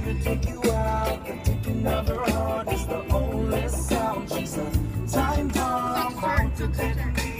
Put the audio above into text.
to take you out. The ticking of her heart is the only sound. She's a time bomb.